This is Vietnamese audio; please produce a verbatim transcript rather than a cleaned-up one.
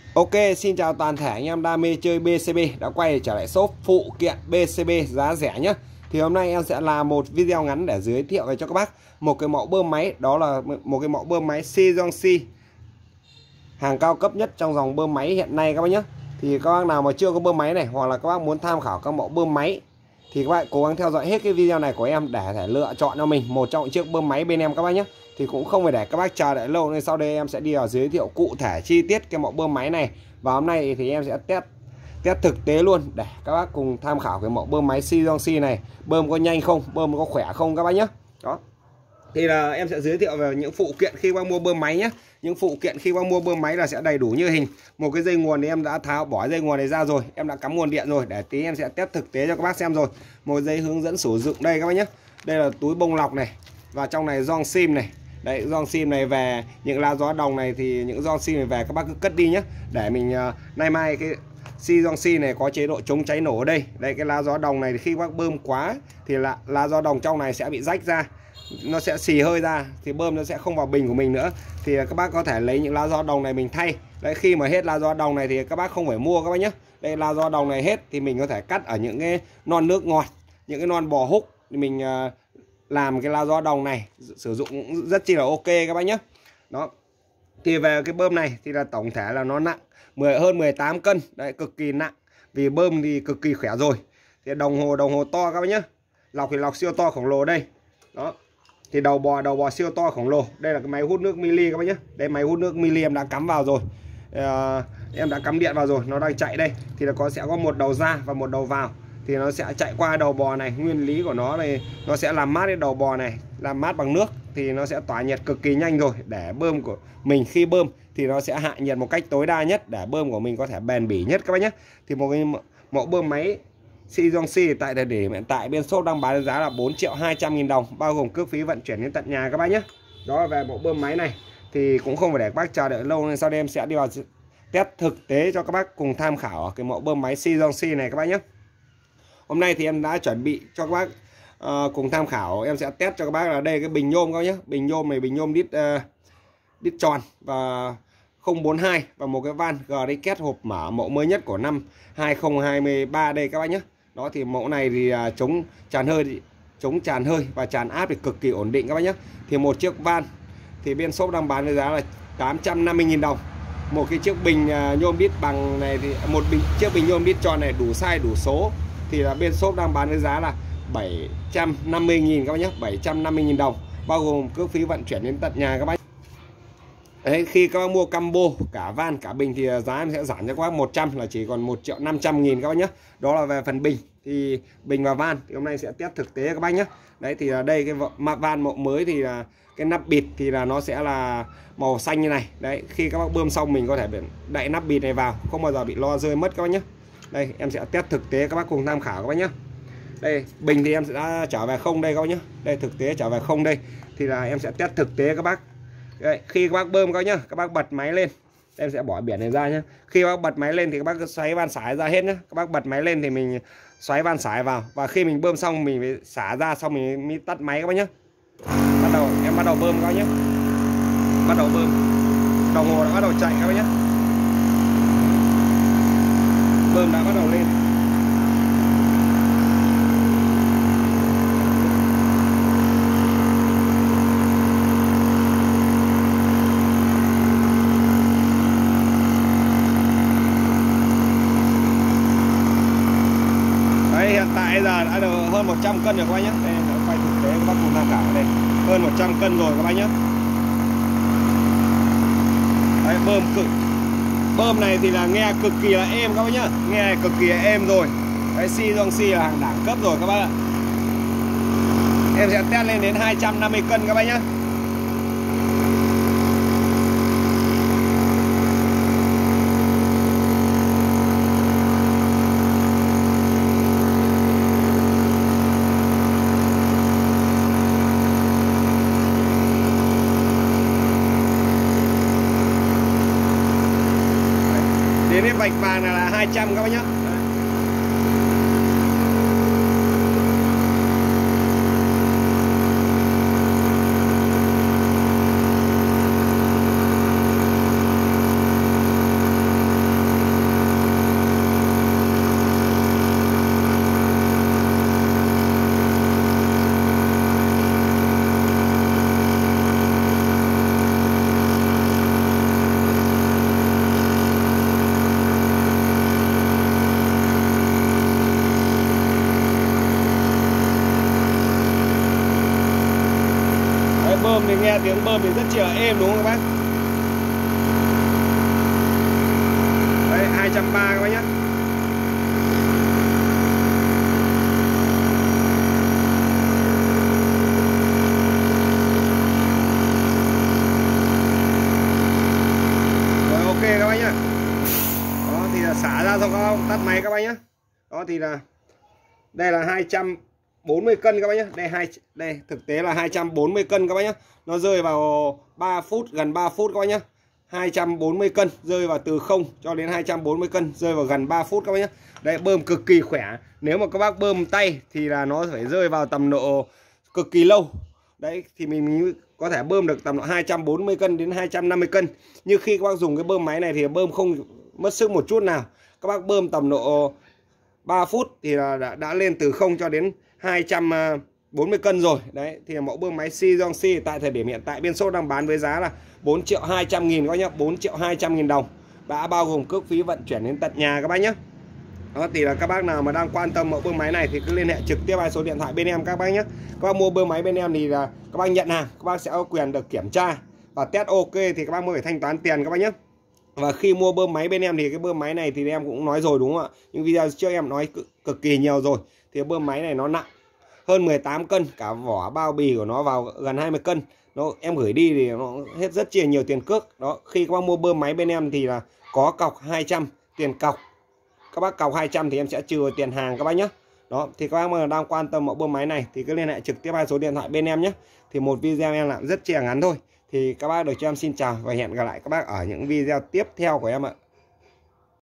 Ok, xin chào toàn thể anh em đam mê chơi bê xê bê đã quay trở lại shop phụ kiện bê xê bê giá rẻ nhé. Thì hôm nay em sẽ làm một video ngắn để giới thiệu về cho các bác một cái mẫu bơm máy, đó là một cái mẫu bơm máy Seongsi, hàng cao cấp nhất trong dòng bơm máy hiện nay các bác nhé. Thì các bác nào mà chưa có bơm máy này, hoặc là các bác muốn tham khảo các mẫu bơm máy, thì các bạn cố gắng theo dõi hết cái video này của em để thể lựa chọn cho mình một trong những chiếc bơm máy bên em các bác nhé. Thì cũng không phải để các bác chờ đợi lâu, nên sau đây em sẽ đi vào giới thiệu cụ thể chi tiết cái mẫu bơm máy này. Và hôm nay thì em sẽ test test thực tế luôn để các bác cùng tham khảo cái mẫu bơm máy Seongsi này, bơm có nhanh không, bơm có khỏe không các bác nhé. Đó. Thì là em sẽ giới thiệu về những phụ kiện khi bác mua bơm máy nhé. Những phụ kiện khi bác mua bơm máy là sẽ đầy đủ như hình. Một cái dây nguồn thì em đã tháo bỏ dây nguồn này ra rồi, em đã cắm nguồn điện rồi, để tí em sẽ test thực tế cho các bác xem rồi. Một dây hướng dẫn sử dụng đây các bác nhé. Đây là túi bông lọc này, và trong này gioăng sim này. Đấy, gioăng sim này về, những lá gió đồng này thì những gioăng sim này về các bác cứ cất đi nhé, để mình uh, nay mai cái Seongsi này có chế độ chống cháy nổ ở đây. Đây, cái lá gió đồng này thì khi bác bơm quá thì là lá gió đồng trong này sẽ bị rách ra, nó sẽ xì hơi ra, thì bơm nó sẽ không vào bình của mình nữa. Thì các bác có thể lấy những lá gió đồng này mình thay. Đấy, khi mà hết lá gió đồng này thì các bác không phải mua các bác nhé. Đây, lá gió đồng này hết thì mình có thể cắt ở những cái non nước ngọt, những cái non bò húc, thì mình uh, làm cái lá gió đồng này sử dụng rất chi là ok các bác nhé. Đó. Thì về cái bơm này thì là tổng thể là nó nặng mười hơn mười tám cân. Đấy, cực kỳ nặng. Vì bơm thì cực kỳ khỏe rồi. Thì đồng hồ đồng hồ to các bác nhé. Lọc thì lọc siêu to khổng lồ đây. Đó. Thì đầu bò đầu bò siêu to khổng lồ. Đây là cái máy hút nước mili các bác nhé. Đây, máy hút nước mili em đã cắm vào rồi. À, em đã cắm điện vào rồi, nó đang chạy đây. Thì là có sẽ có một đầu ra và một đầu vào. Thì nó sẽ chạy qua đầu bò này. Nguyên lý của nó này, nó sẽ làm mát cái đầu bò này, làm mát bằng nước, thì nó sẽ tỏa nhiệt cực kỳ nhanh rồi. Để bơm của mình khi bơm thì nó sẽ hạ nhiệt một cách tối đa nhất, để bơm của mình có thể bền bỉ nhất các bác nhé. Thì một cái mẫu bơm máy Seongsi tại thời điểm hiện tại bên shop đang bán giá là bốn triệu hai trăm nghìn đồng, bao gồm cước phí vận chuyển đến tận nhà các bác nhé. Đó, về mẫu bơm máy này thì cũng không phải để các bác chờ đợi lâu, nên sau đây em sẽ đi vào test thực tế cho các bác cùng tham khảo cái mẫu bơm máy Seongsi này các bác nhé. Hôm nay thì em đã chuẩn bị cho các bác uh, cùng tham khảo. Em sẽ test cho các bác là đây cái bình nhôm các bác nhé. Bình nhôm này, bình nhôm đít uh, đít tròn và không bốn hai, và một cái van giê đê két hộp mở mẫu mới nhất của năm hai không hai ba đây các bác nhé. Đó, thì mẫu này thì uh, chống tràn hơi, chống tràn hơi và tràn áp thì cực kỳ ổn định các bác nhé. Thì một chiếc van thì bên shop đang bán với giá là tám trăm năm mươi nghìn đồng. Một cái chiếc bình uh, nhôm đít bằng này thì một bình chiếc bình nhôm đít tròn này đủ size đủ số thì là bên shop đang bán với giá là bảy trăm năm mươi nghìn các bác nhé, bảy trăm năm mươi nghìn đồng, bao gồm cước phí vận chuyển đến tận nhà các bác. Đấy, khi các bác mua combo cả van cả bình thì giá em sẽ giảm cho các bác một trăm, là chỉ còn một triệu năm trăm nghìn các bác nhé. Đó là về phần bình. Thì bình và van thì hôm nay sẽ test thực tế các bác nhé. Đấy, thì là đây cái van mẫu mới thì là cái nắp bịt thì là nó sẽ là màu xanh như này. Đấy, khi các bác bơm xong mình có thể đậy nắp bịt này vào, không bao giờ bị lo rơi mất các bác nhé. Đây, em sẽ test thực tế các bác cùng tham khảo các bác nhé. Đây, bình thì em sẽ đã trở về không đây các bác nhé. Đây, thực tế trở về không đây. Thì là em sẽ test thực tế các bác. Đây, khi các bác bơm các bác nhé, các bác bật máy lên. Đây, em sẽ bỏ biển này ra nhé. Khi các bác bật máy lên thì các bác cứ xoáy van sải ra hết nhé. Các bác bật máy lên thì mình xoáy van sải vào. Và khi mình bơm xong mình phải xả ra, xong mình mới tắt máy các bác nhé. Bắt đầu, em bắt đầu bơm các bác nhé. Bắt đầu bơm. Đồng hồ đã bắt đầu chạy các bác nhé. Bơm đã bắt đầu lên. Đấy, hiện tại giờ đã được hơn một trăm cân rồi các bác nhé. Đây, quay thực tế các bác cùng tham khảo đây. Hơn một trăm cân rồi các bác nhé. Đấy, bơm cực. Bơm này thì là nghe cực kỳ là êm các bác nhá. Nghe này cực kỳ là êm rồi. Đấy, Seongsi là hàng đẳng cấp rồi các bác ạ. Em sẽ test lên đến hai trăm năm mươi cân các bác nhá. Đến cái vạch vàng này là hai trăm các bác nhé. ra tiếng bơm thì rất chi là êm đúng không các bác. Đây hai trăm ba mươi các bác nhé. Rồi ok các bác nhé. Đó thì là xả ra xong các bác tắt máy các bác nhé. Đó thì là đây là hai trăm bốn mươi cân các bác nhé. Đây hai đây thực tế là hai trăm bốn mươi cân các bác nhé. Nó rơi vào ba phút, gần ba phút các bác nhé. hai trăm bốn mươi cân rơi vào từ không cho đến hai trăm bốn mươi cân, rơi vào gần ba phút các bác nhé. Đây bơm cực kỳ khỏe. Nếu mà các bác bơm tay thì là nó phải rơi vào tầm độ cực kỳ lâu. Đấy thì mình có thể bơm được tầm độ hai trăm bốn mươi cân đến hai trăm năm mươi cân. Nhưng khi các bác dùng cái bơm máy này thì bơm không mất sức một chút nào. Các bác bơm tầm độ ba phút thì là đã, đã lên từ không cho đến hai trăm bốn mươi cân rồi. Đấy thì mẫu bơm máy Xizongxi tại thời điểm hiện tại bên shop đang bán với giá là bốn triệu hai trăm nghìn các bác nhé, bốn triệu hai trăm nghìn đồng, đã bao gồm cước phí vận chuyển đến tận nhà các bác nhé. Đó thì là các bác nào mà đang quan tâm mẫu bơm máy này thì cứ liên hệ trực tiếp vào số điện thoại bên em các bác nhé. Các bác mua bơm máy bên em thì là các bác nhận hàng, các bác sẽ có quyền được kiểm tra và test ok thì các bác mới phải thanh toán tiền các bác nhé. Và khi mua bơm máy bên em thì cái bơm máy này thì em cũng nói rồi đúng không ạ? Nhưng video trước em nói cực, cực kỳ nhiều rồi. Thì bơm máy này nó nặng hơn mười tám cân, cả vỏ bao bì của nó vào gần hai mươi cân. Nó em gửi đi thì nó hết rất chi nhiều tiền cước. Đó, khi các bác mua bơm máy bên em thì là có cọc hai trăm, tiền cọc. Các bác cọc hai trăm thì em sẽ trừ tiền hàng các bác nhé. Đó, thì các bác mà đang quan tâm mẫu bơm máy này thì cứ liên hệ trực tiếp vào số điện thoại bên em nhé. Thì một video em làm rất chi là ngắn thôi. Thì các bác được cho em xin chào và hẹn gặp lại các bác ở những video tiếp theo của em ạ.